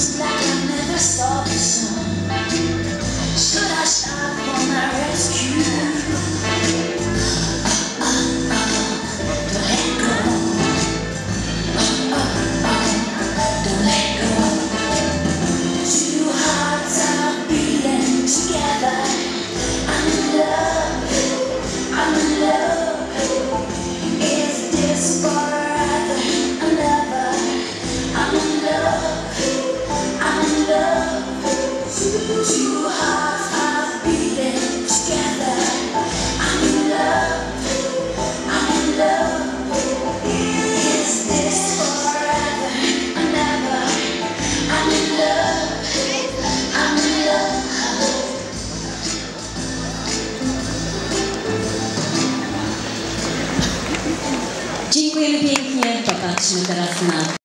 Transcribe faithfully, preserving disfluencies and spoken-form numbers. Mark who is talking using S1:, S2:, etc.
S1: Feels like I never saw the sun. Should I stop for my rescue? Uh, uh, uh, don't let go. Uh, uh, uh, don't let go. Two hearts are beating together. I'm in love. I'm in love. Is this forever and ever? I'm in love. I'm in love. Two hearts are beating together. I'm in love. I'm in love. Is this forever and ever? I'm in love. I'm in love.
S2: Dziękujemy pięknie. Popatrzmy teraz na